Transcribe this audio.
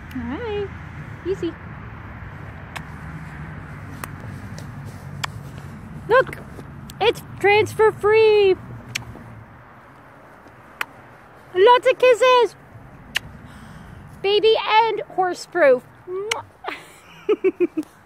Hi. Easy. Look! It's transfer free! Lots of kisses! Baby and horse proof.